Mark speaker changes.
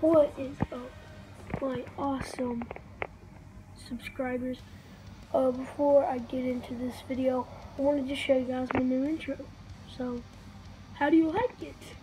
Speaker 1: What is up, my awesome subscribers? Before I get into this video, I wanted to show you guys my new intro. So, how do you like it?